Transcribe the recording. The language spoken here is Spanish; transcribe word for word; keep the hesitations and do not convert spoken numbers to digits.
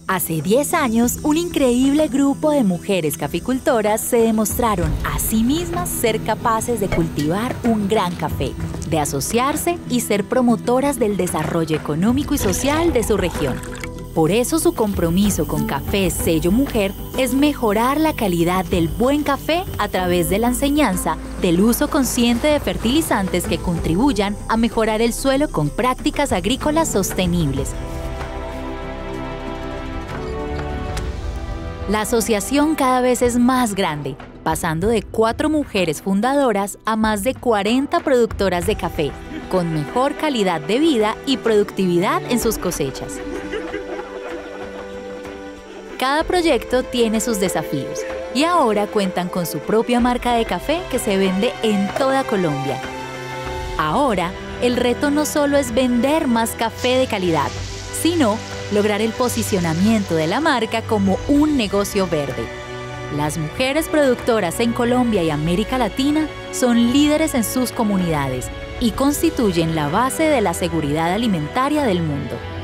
Hace diez años, un increíble grupo de mujeres caficultoras se demostraron a sí mismas ser capaces de cultivar un gran café, de asociarse y ser promotoras del desarrollo económico y social de su región. Por eso su compromiso con Café Sello Mujer es mejorar la calidad del buen café a través de la enseñanza del uso consciente de fertilizantes que contribuyan a mejorar el suelo con prácticas agrícolas sostenibles. La asociación cada vez es más grande, pasando de cuatro mujeres fundadoras a más de cuarenta productoras de café, con mejor calidad de vida y productividad en sus cosechas. Cada proyecto tiene sus desafíos y ahora cuentan con su propia marca de café que se vende en toda Colombia. Ahora, el reto no solo es vender más café de calidad, sino lograr el posicionamiento de la marca como un negocio verde. Las mujeres productoras en Colombia y América Latina son líderes en sus comunidades y constituyen la base de la seguridad alimentaria del mundo.